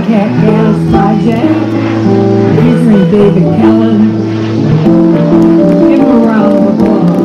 Cat Gas Project, featuring David Kellen. Give him a round of applause.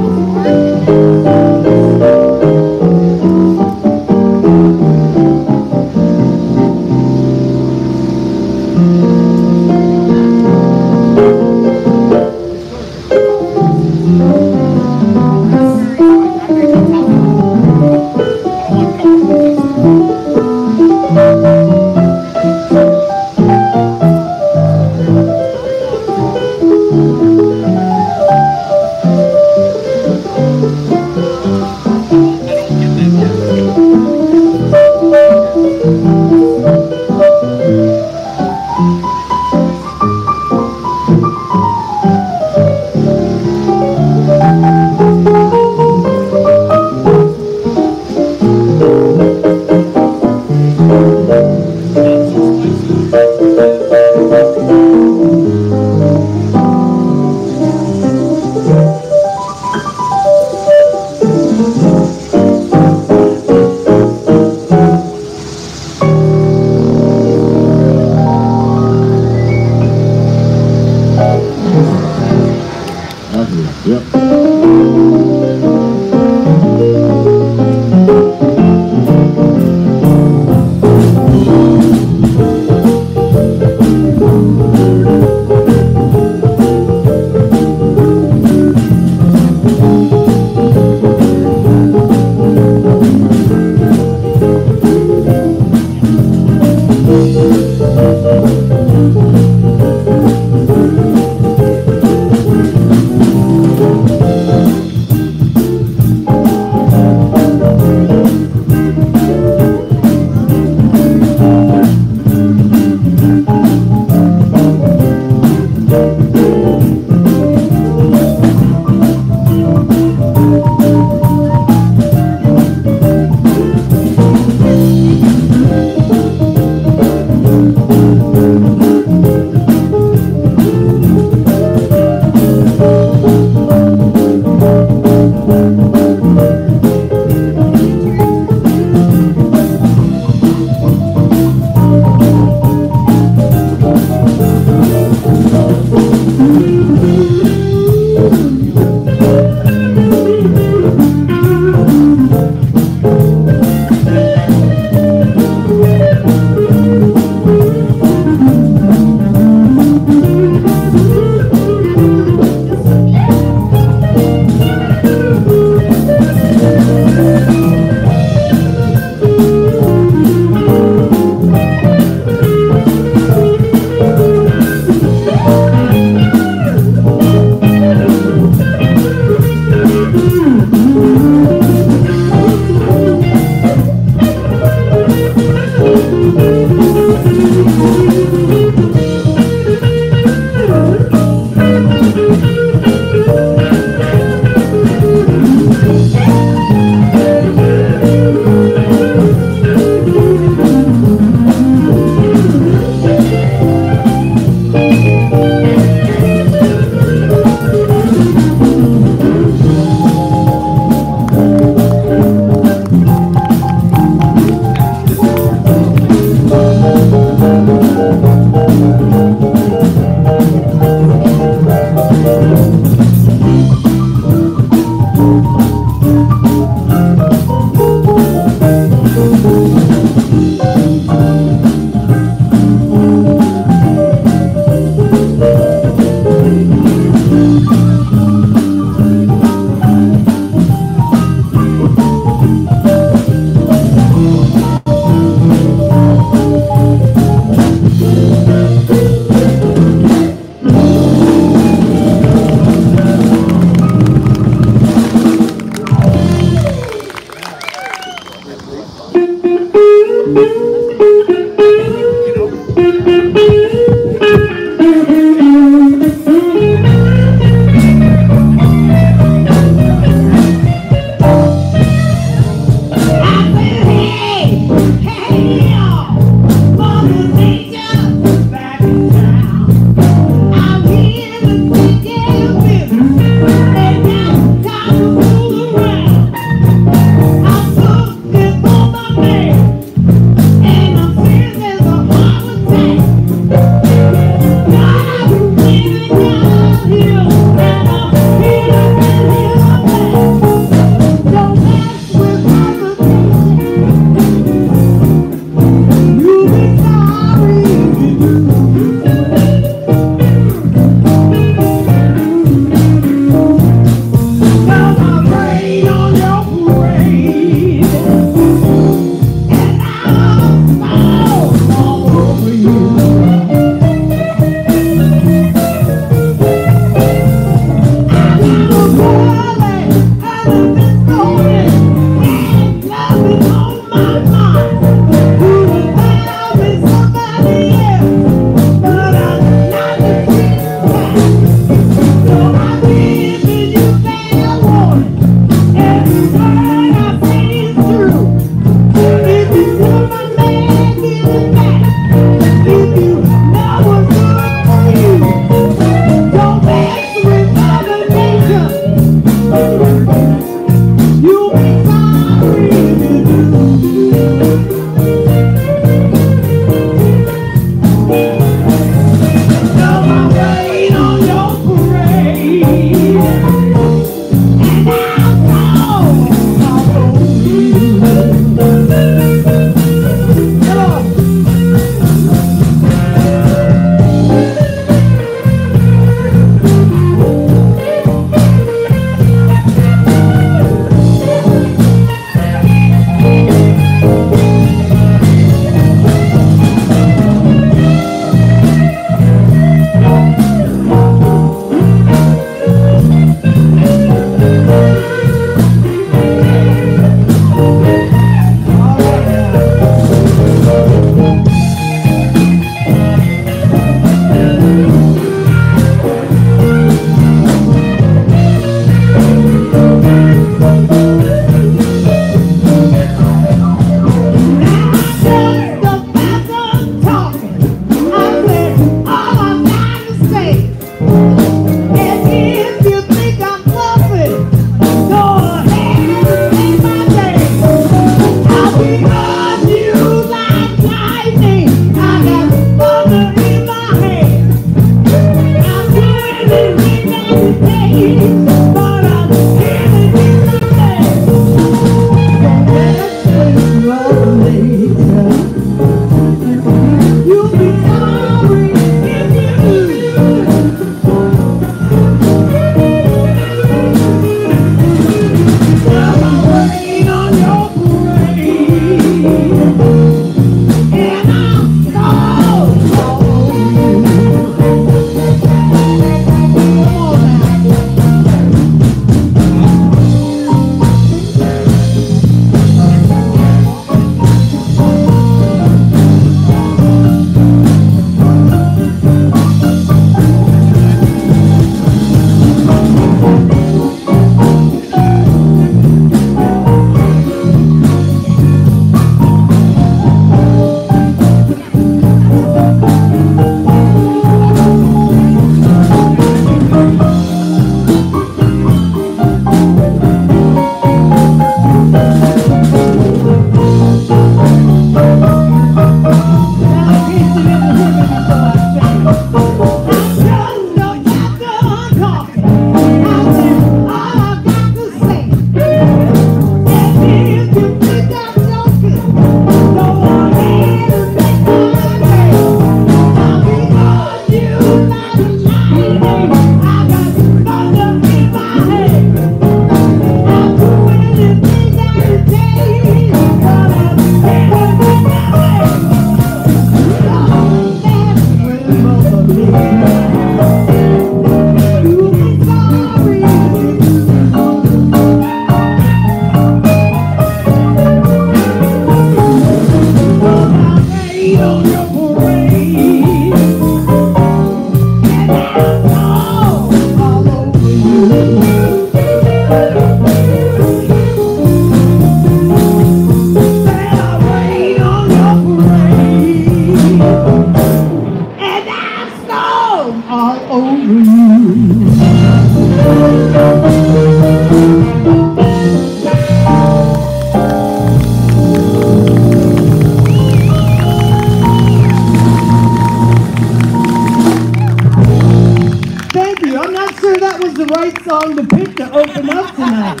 song to pick to open up tonight.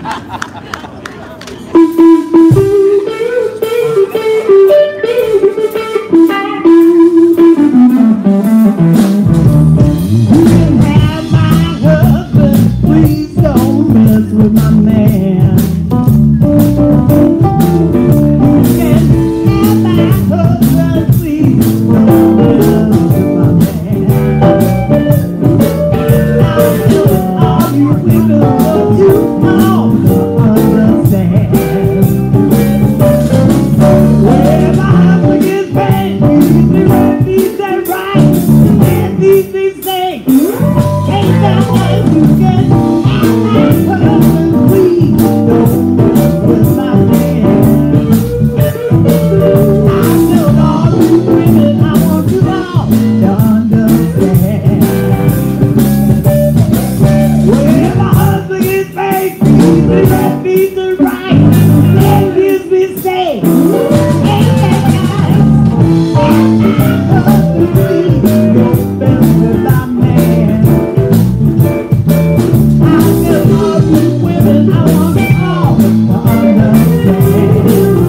You can have my husband, please don't mess with my man. You can have my husband, please don't mess with my man. All you women want you all to understand. Well, my husband gets paid, he's that right, and these things ain't that way you can have my husband, please don't mess with my man. I tell all you women I want you all to understand. Well, my husband is fake, he's the right, he's the right, and his mistake. Ain't that nice? And my husband, please don't mess with my man. I tell all you women I want you all to understand.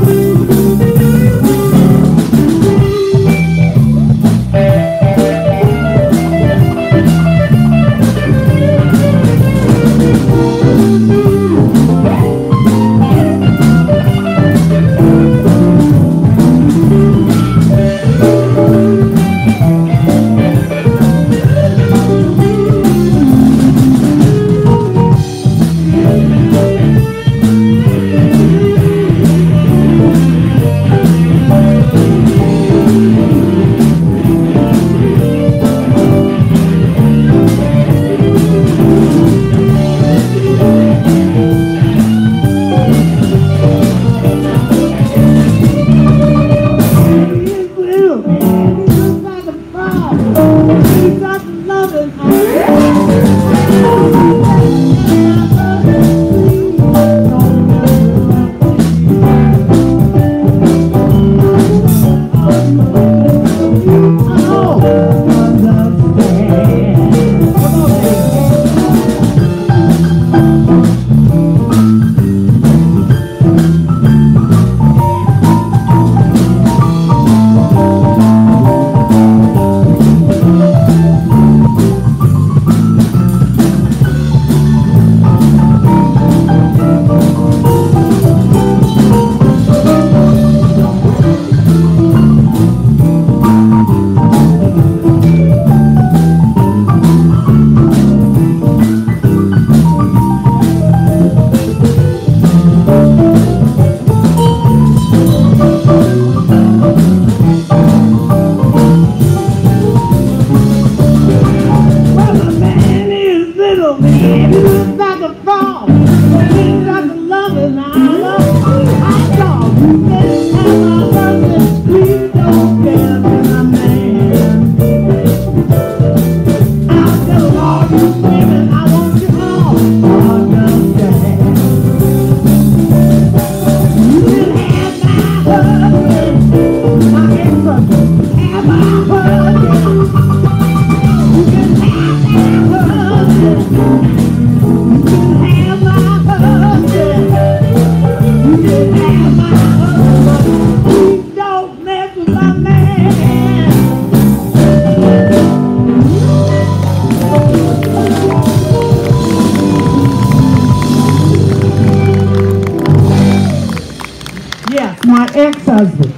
My ex-husband.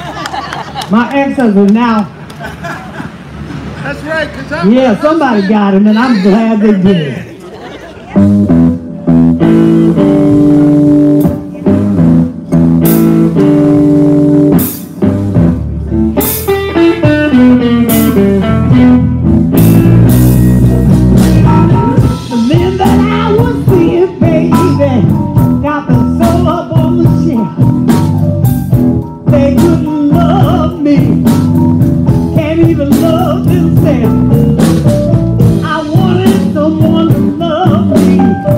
My ex-husband now. That's right, because yeah, somebody got him, and I'm glad they did. The men that I was seeing, baby, got the soul up on the shelf. They couldn't love me, can't even love themselves. I wanted someone to love me.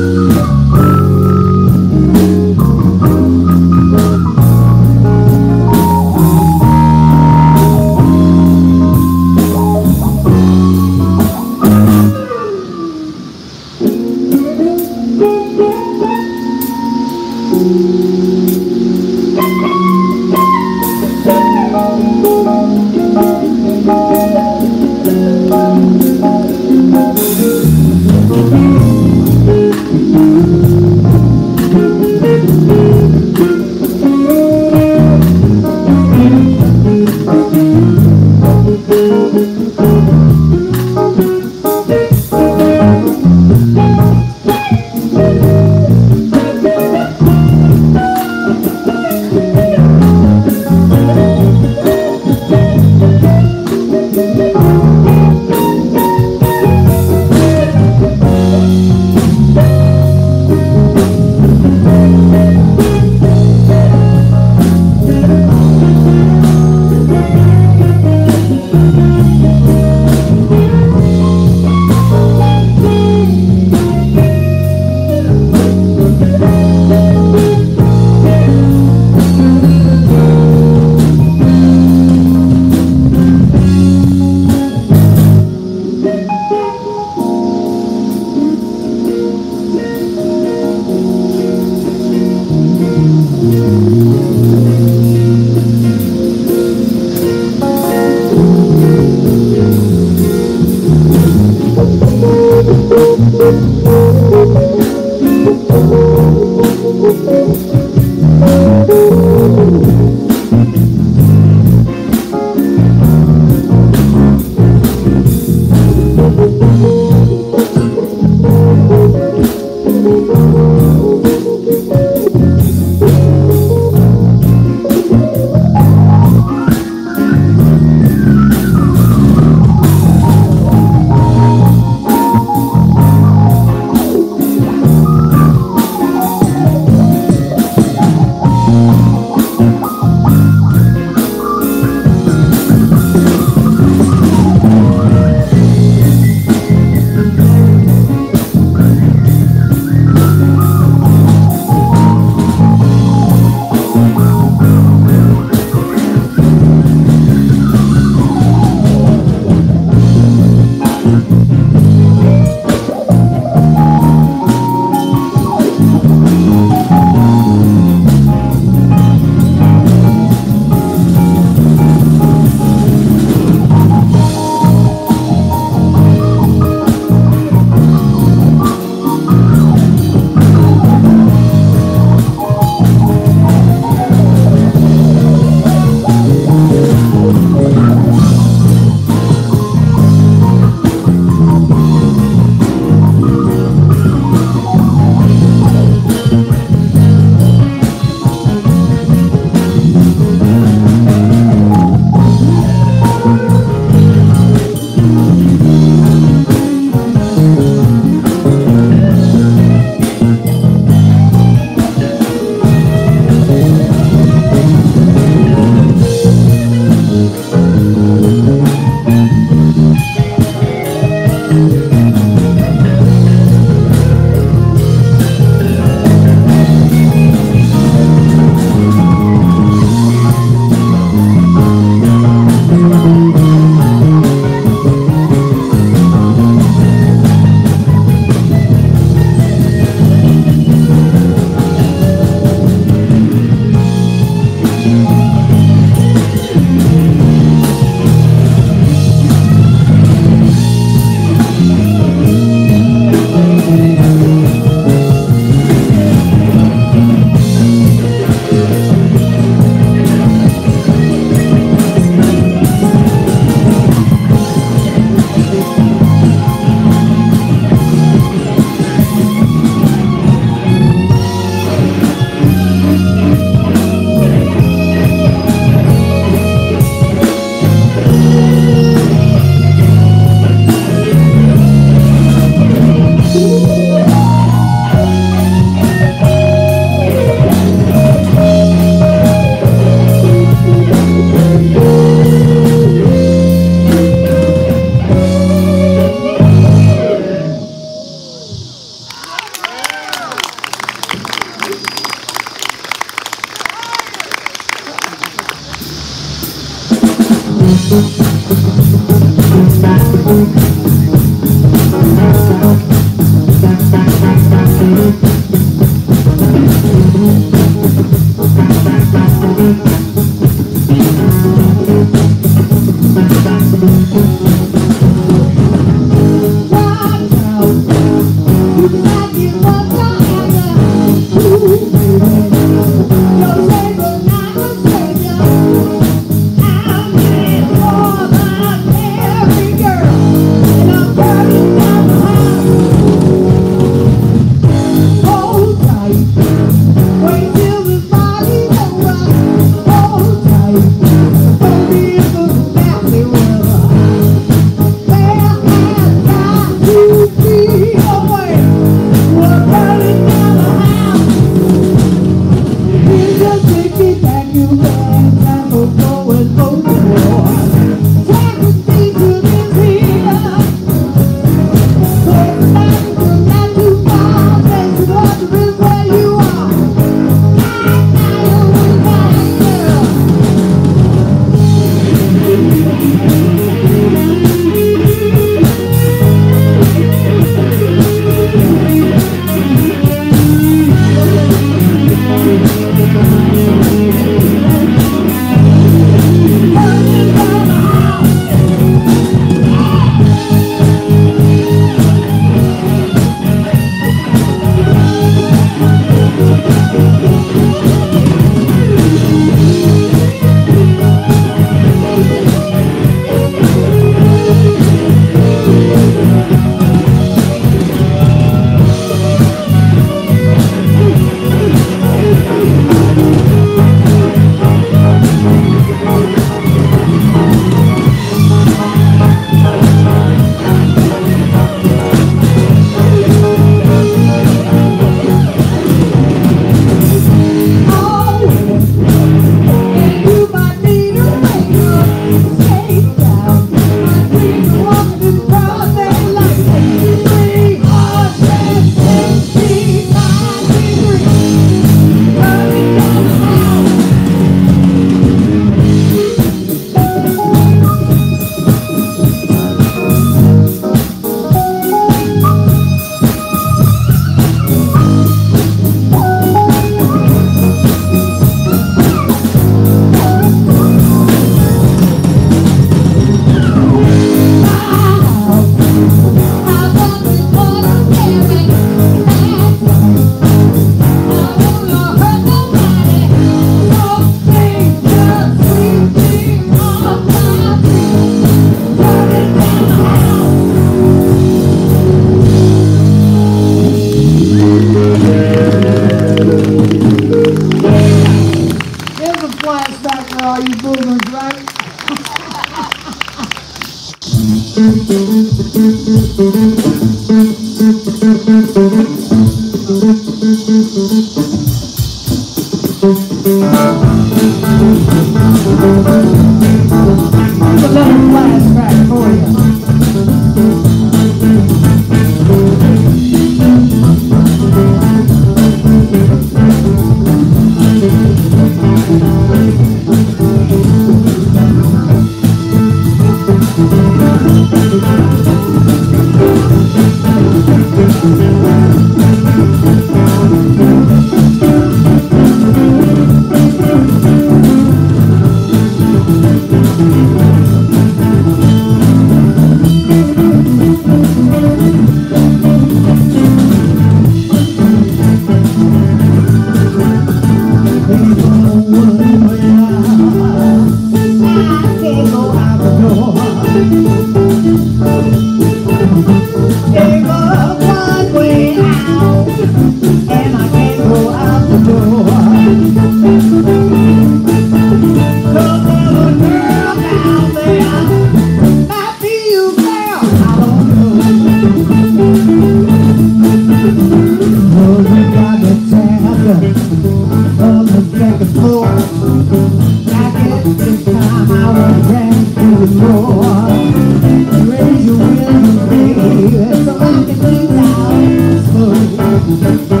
Raise your window, baby, so I can see down slow.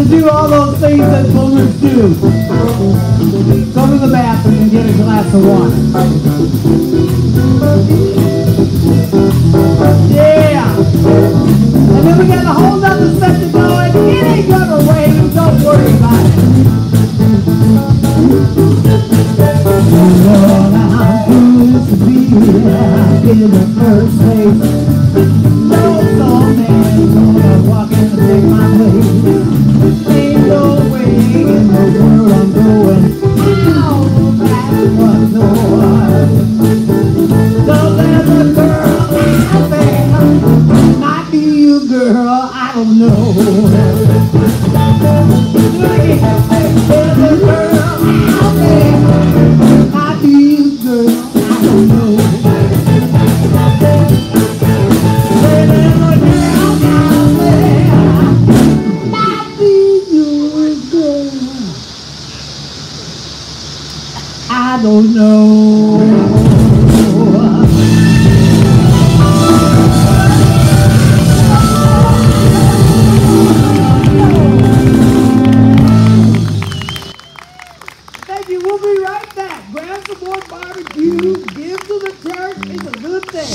to do all those things that boomers do. Go to the bathroom and get a glass of water. Yeah! And then we got a whole other section going. It ain't gonna rain, don't worry about it. Lord, I'm foolish to be here in the first place. No man's gonna walk and take my place. Ain't no way in the world I'm going out that front door. So there's a girl out there, might be you, girl, I don't know. There's a girl out there, might be you, girl, I don't know. There's a girl out there, might be you, girl, I don't know. Thank you. We'll be right back. Grab some more barbecue. Give to the church. It's a good thing.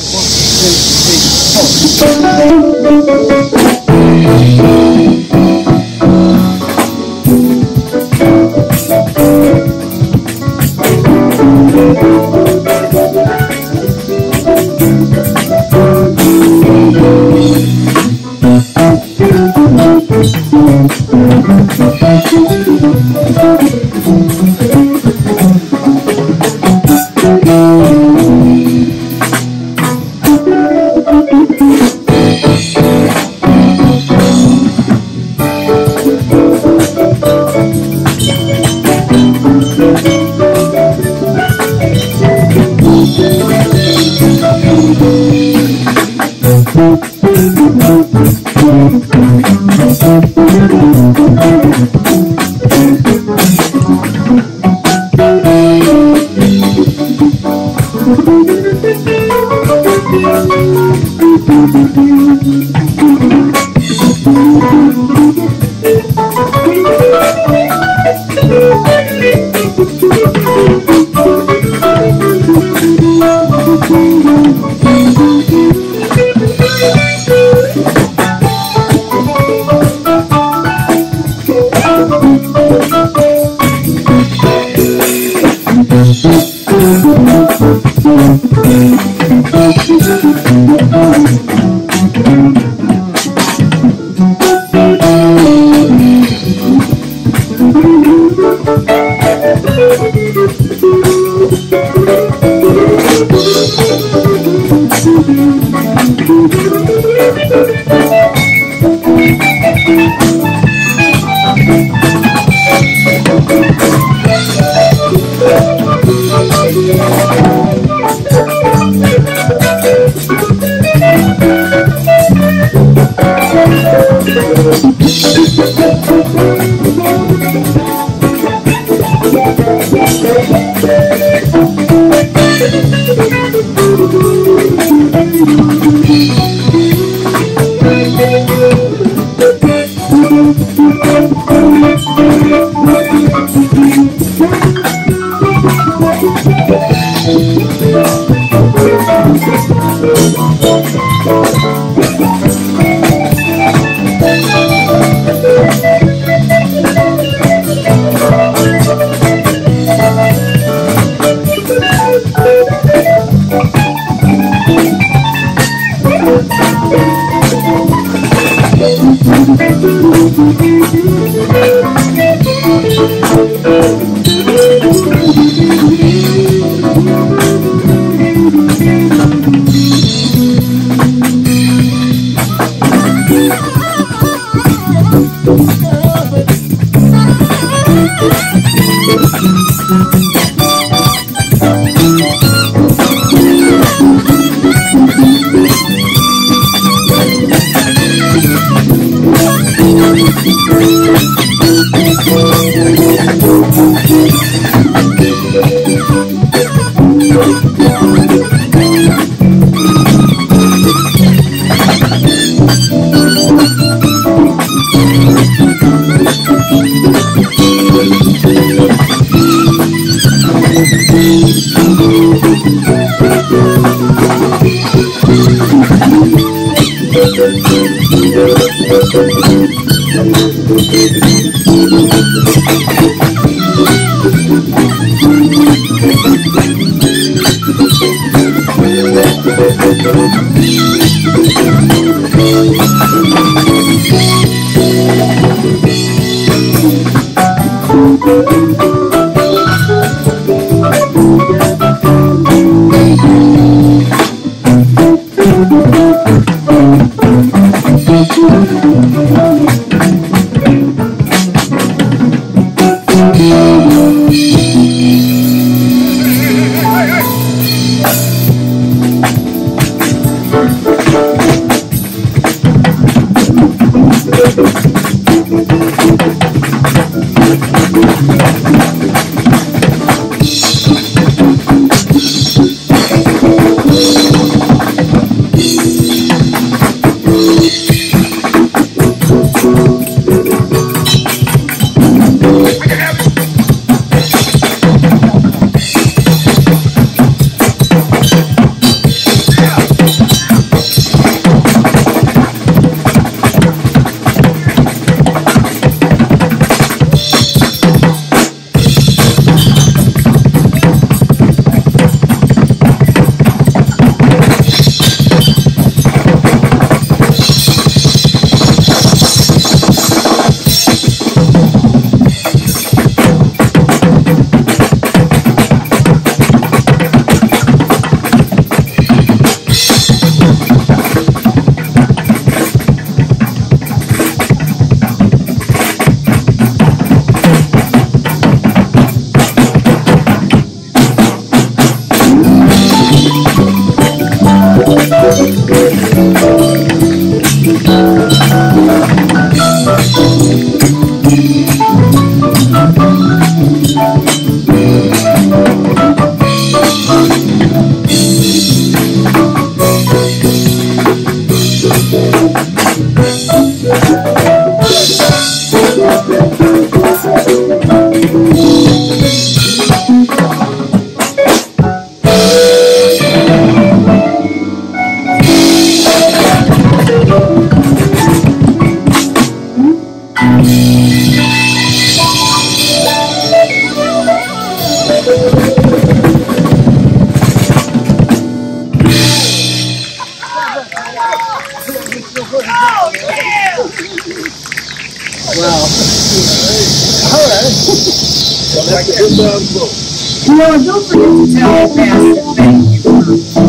Well, don't forget to tell the pastor thank you for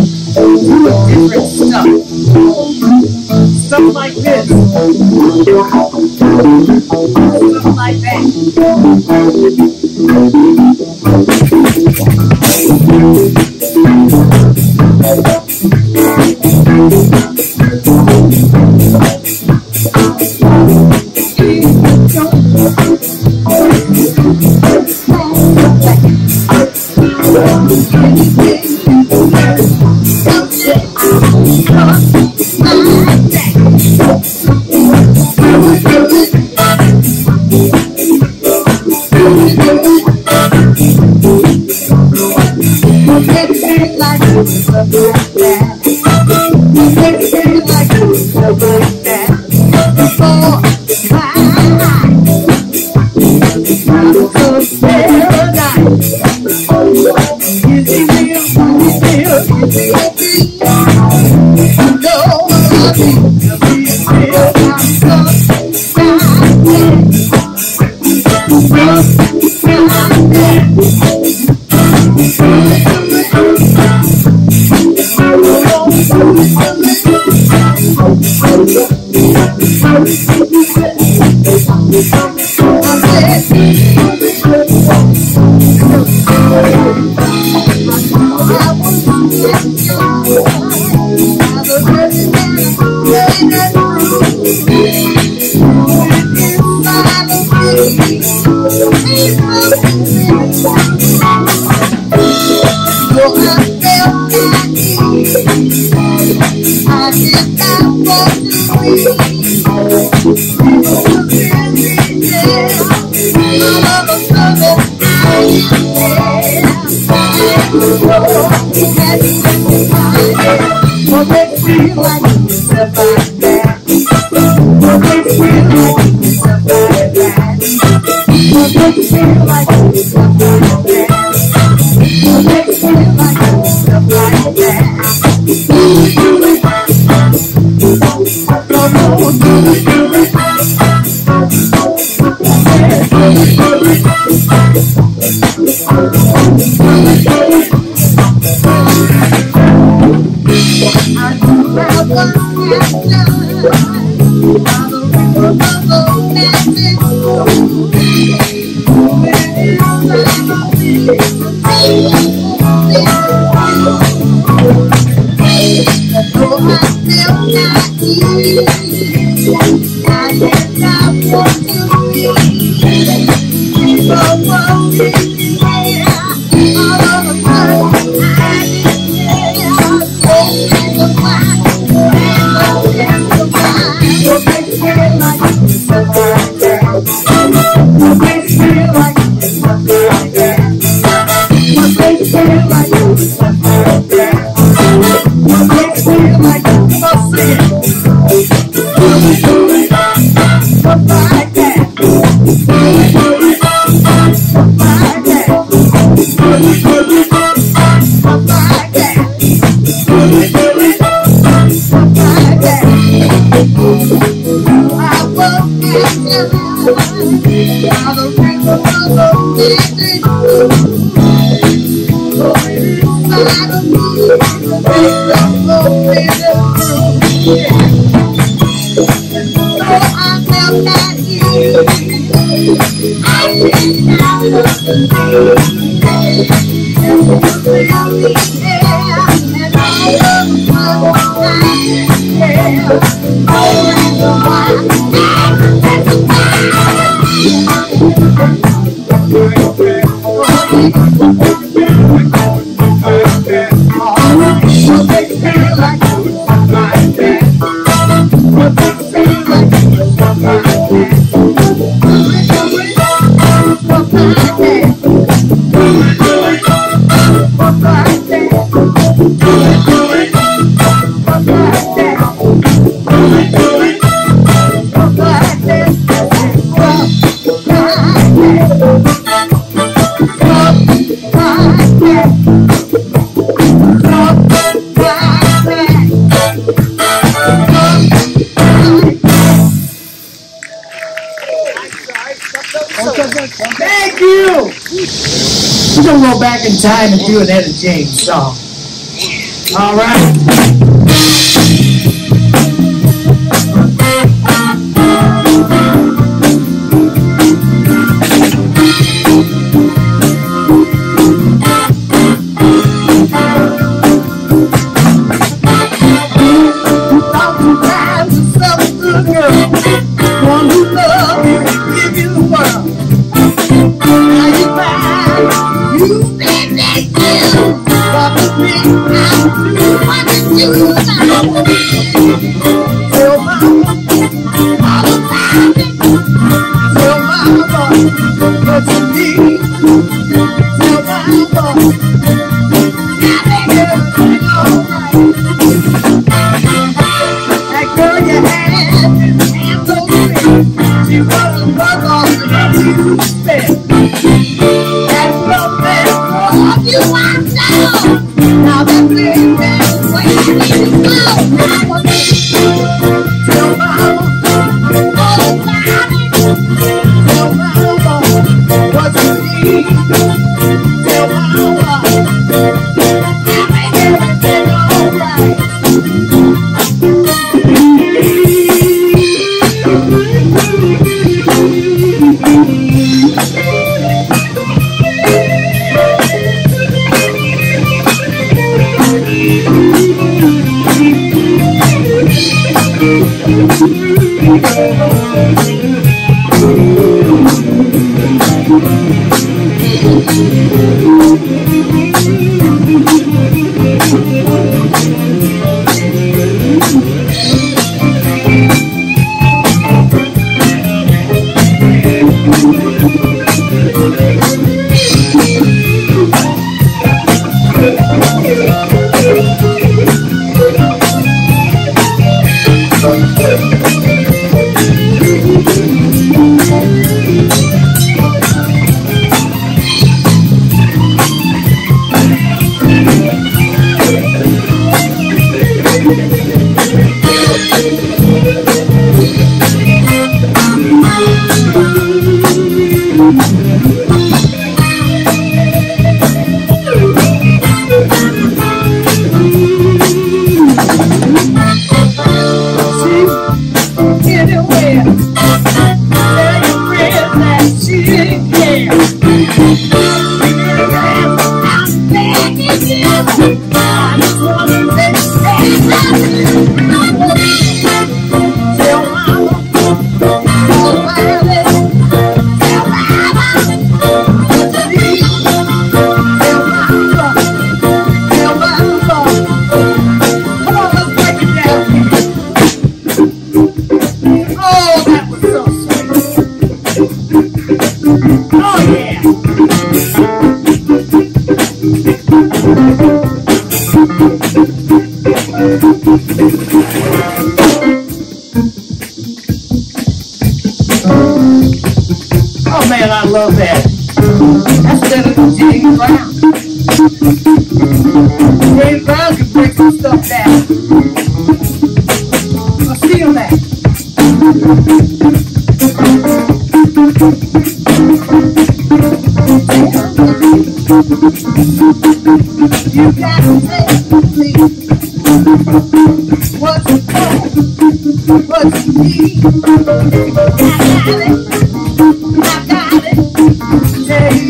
doing different stuff. Stuff like this. Stuff like that. Well, they feel like it's about that. Thank you! We're going to go back in time and do an Etta James song. All right. Oh man, I love that. That's better than James Brown. James Brown can break some stuff down. I feel that. You gotta tell me what's it for, what's it need. I got it, tell you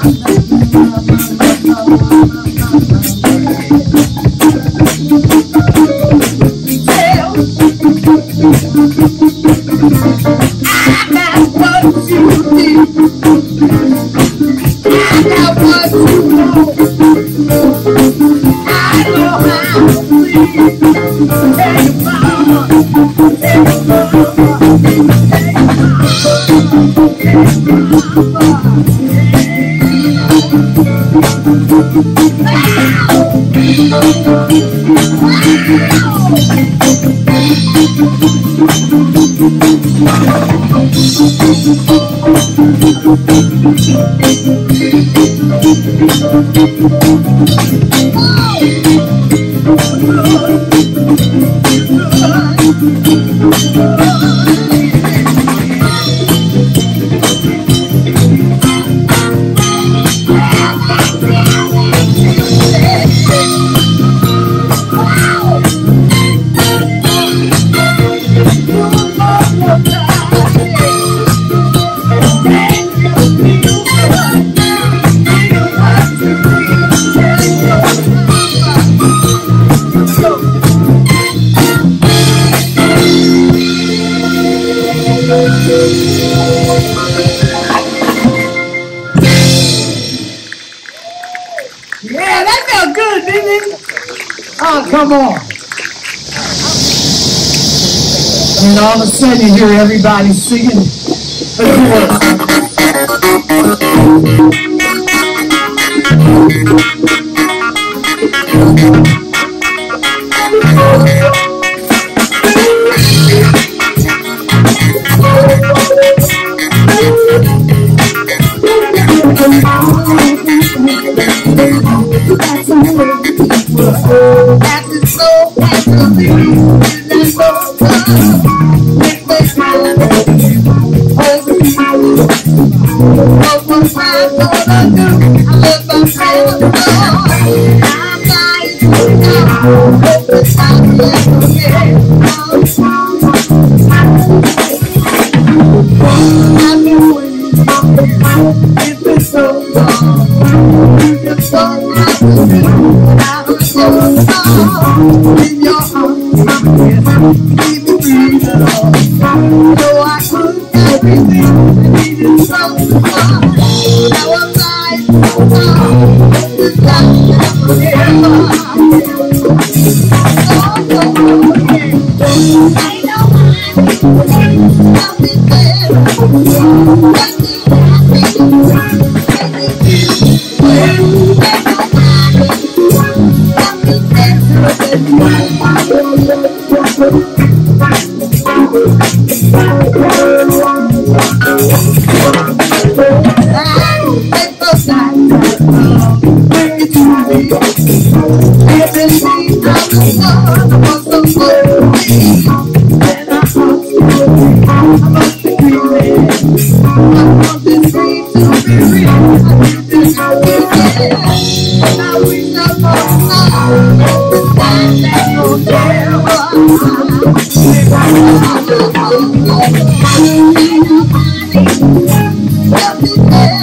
yeah, that felt good, didn't it? Oh, come on. And all of a sudden you hear everybody singing the chorus.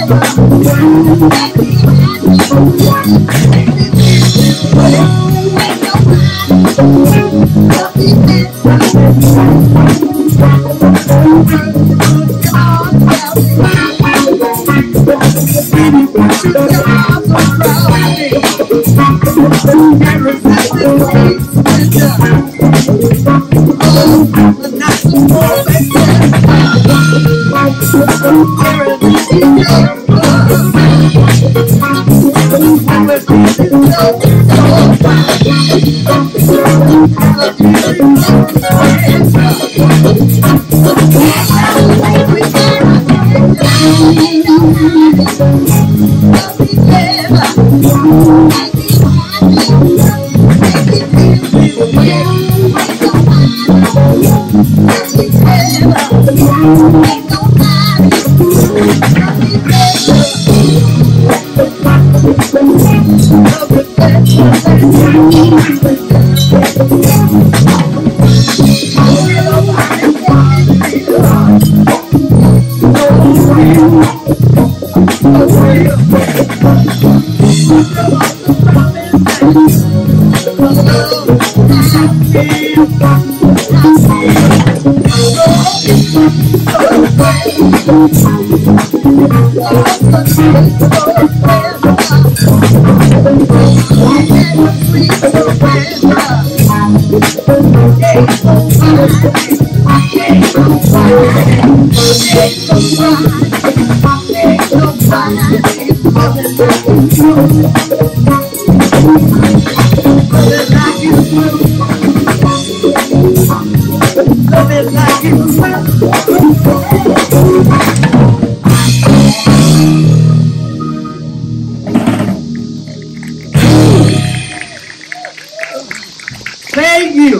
Thank you.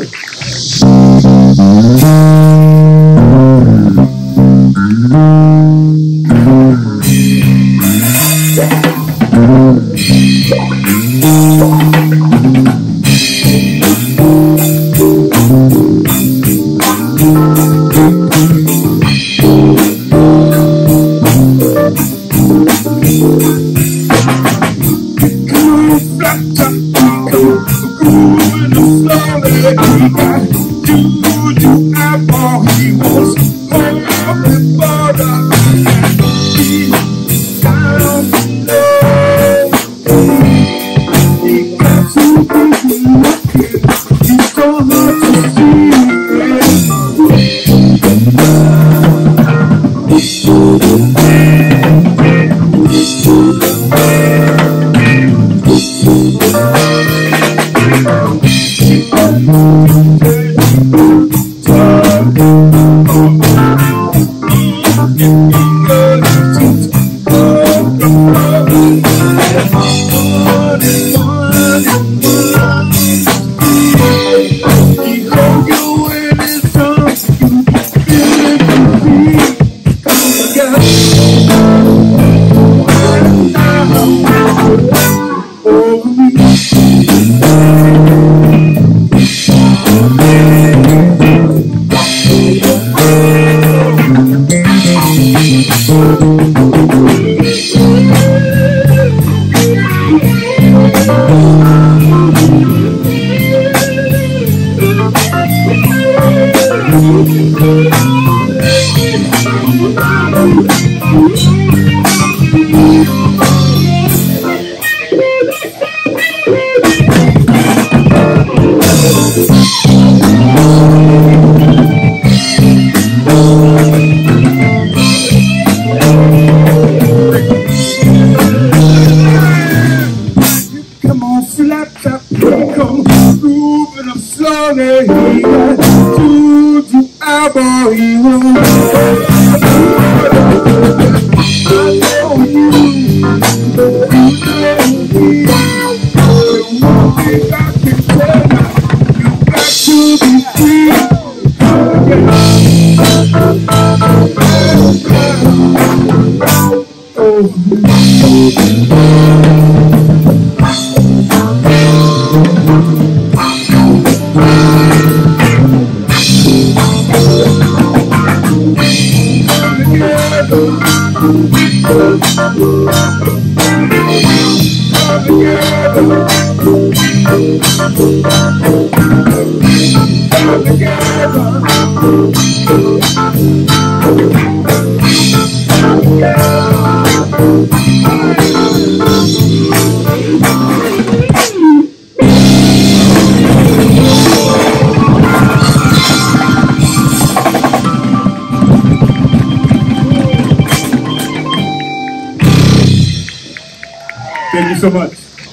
Thank you so much.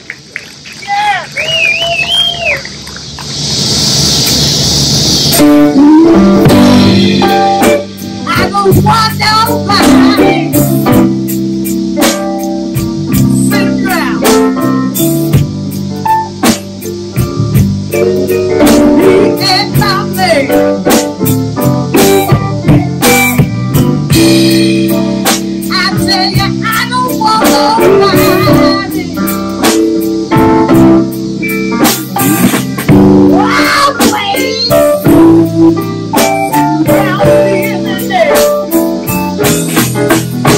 I go walk down by, sit down. He ain't my name. I tell you, I don't want nobody. Wow, please. Down in the day.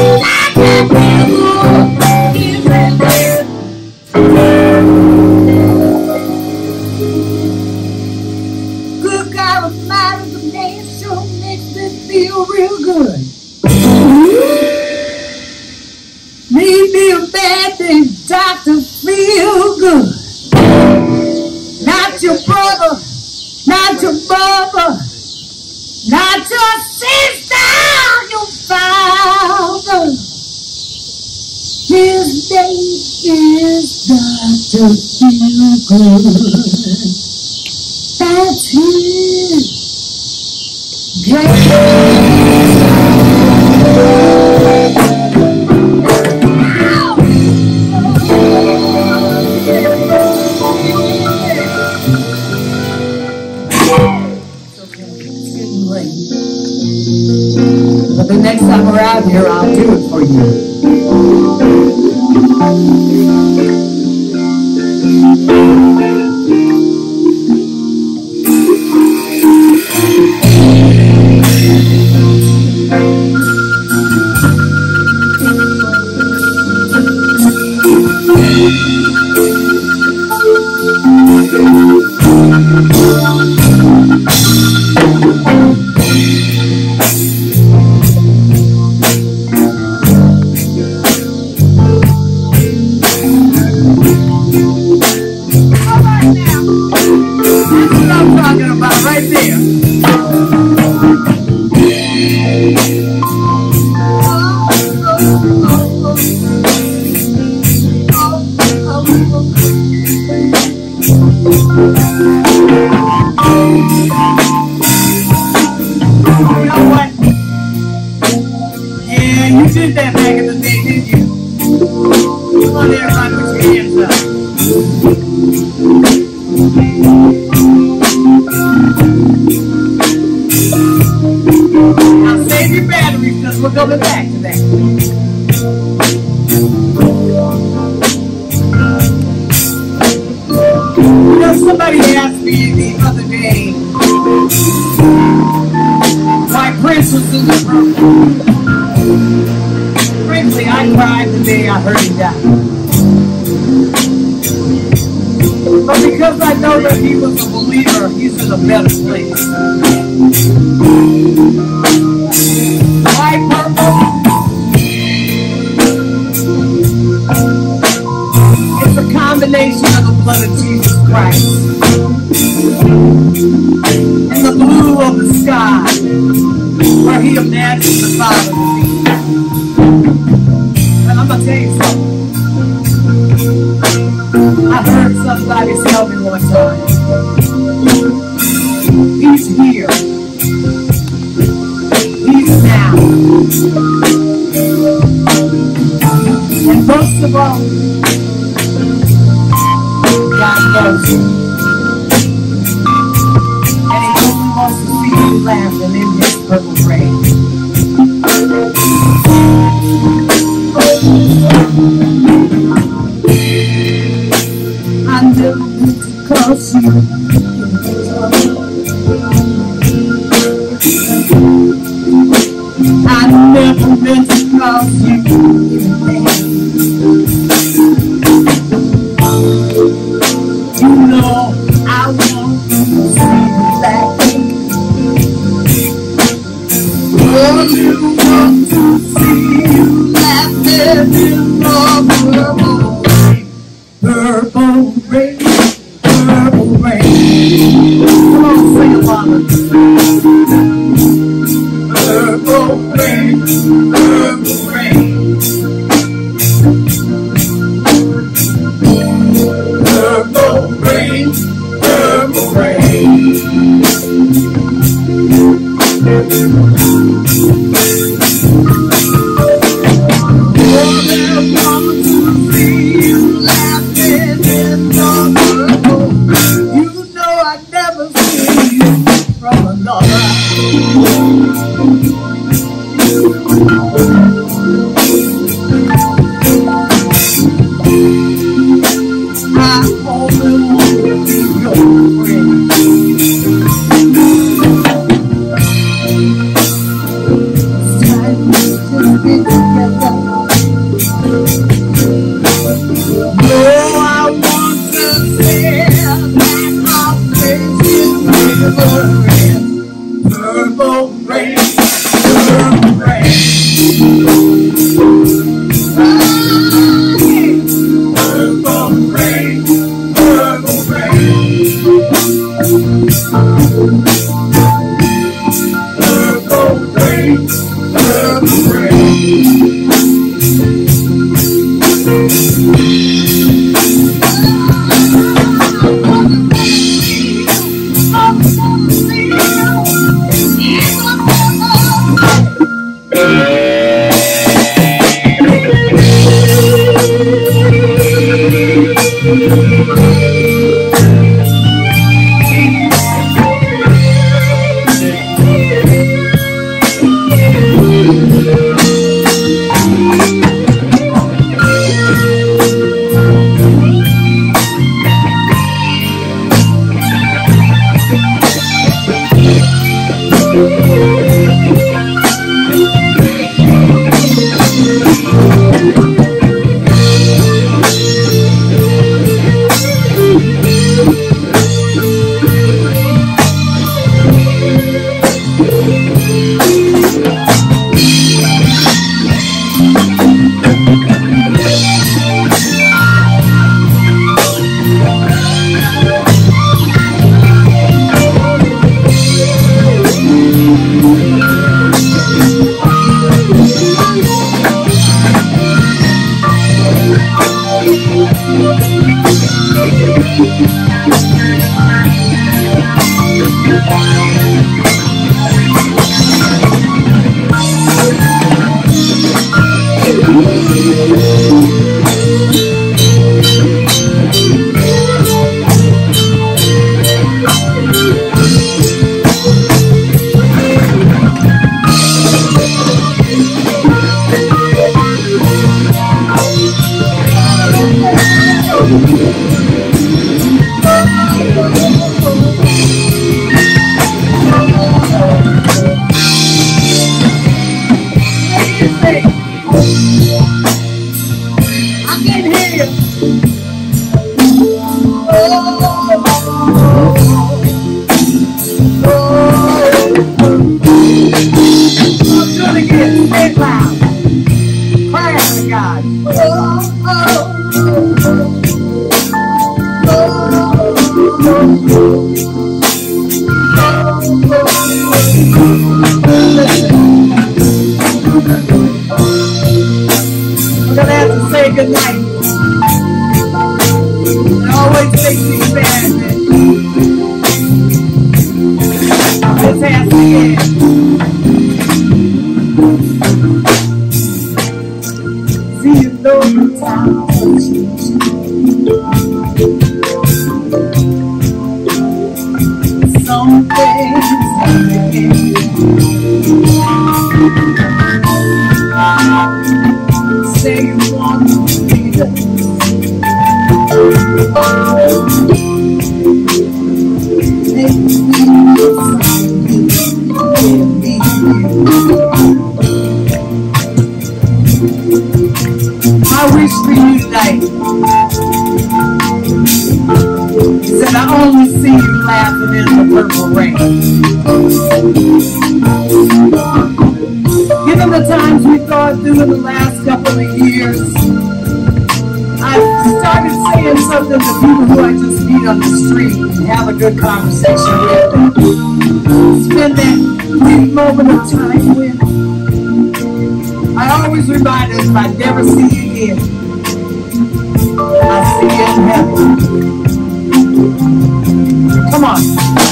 Good God Almighty, the name sure makes me feel real good. Need me a bad thing, Dr. Feel Good. Not your brother, not your mother, not your sister, your father. His name is Dr. Feel Good. That's his But the next time we're out here, I'll do it for you. Good conversation with them. Spend that brief moment of time with them. I always remind us if I never see you again, I'll see you in heaven. Come on.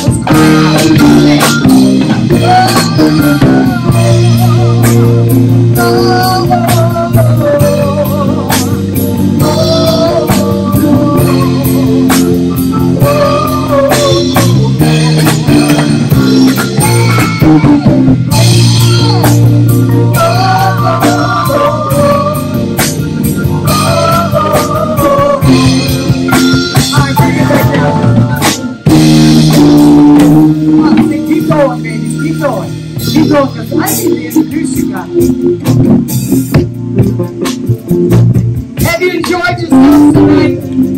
Have you enjoyed yourself tonight?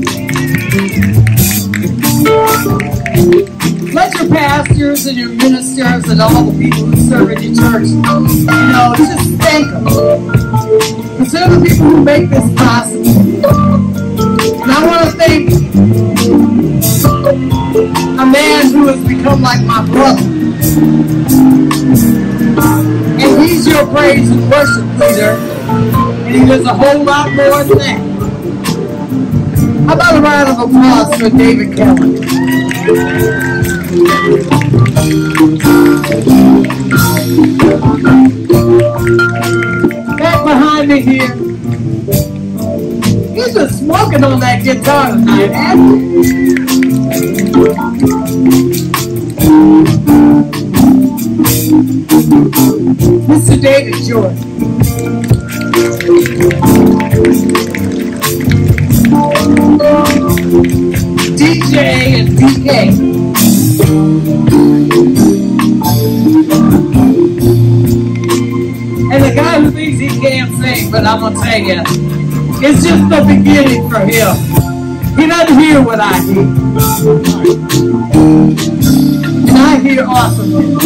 Let your pastors and your ministers and all the people who serve in your church, just thank them. Because they're the people who make this possible. And I want to thank a man who has become like my brother. And he's your praise and worship leader. And he does a whole lot more than that. How about a round of applause for David Kelly? Back behind me here, he's been smoking on that guitar tonight, hasn't he? Mr. David Jordan. DJ and DK. And the guy who thinks he can't sing, but I'm going to tell you, it's just the beginning for him. He doesn't hear what I hear. And I hear awesomeness.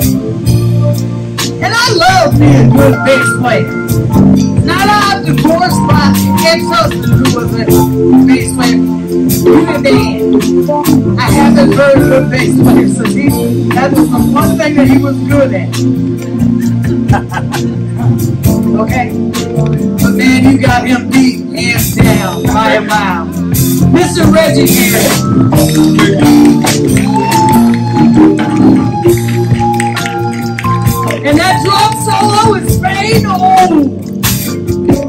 And I love being a good bass player. Now I'm divorced by ex-husband who was a bass player. I haven't heard a good bass player, so that was the one thing that he was good at. Okay? But man, you got him beat hands down by a mile. Mr. Reggie Harris. And that drum solo is Spain. Oh!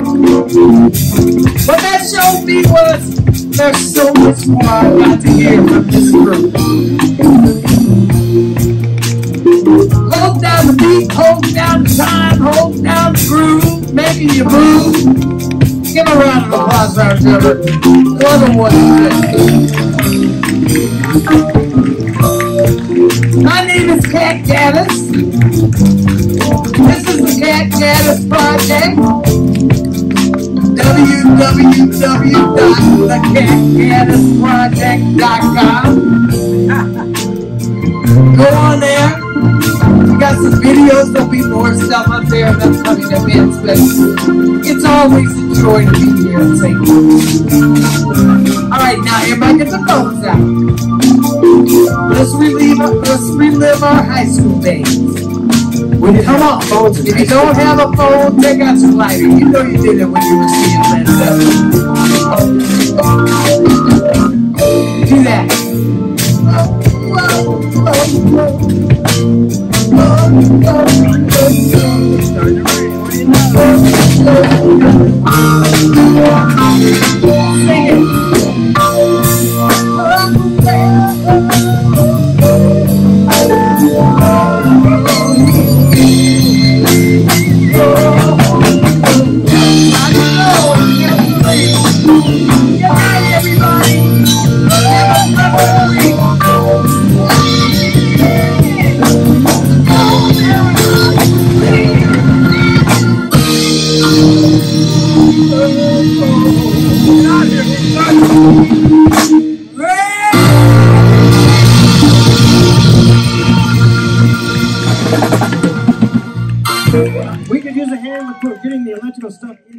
What that showed me was there's so much more I got to hear from this group. Hold down the beat, hold down the time, hold down the groove, making you move. Give a round of applause for our drummer. What a My name is Cat Gaddis. This is the Cat Gaddis Project. www.thecatgaddisproject.com. Go on there. We got some videos, there'll be more stuff up there in upcoming events, but it's always a joy to be here in St. Louis. Alright, now everybody get the phones out. Let's relive our high school days. Come on, phones. If you don't have a phone, take out your lighter. You know you did it when you were seeing Led Zeppelin. Do that. Sing it. We could use a hand with getting the electrical stuff in.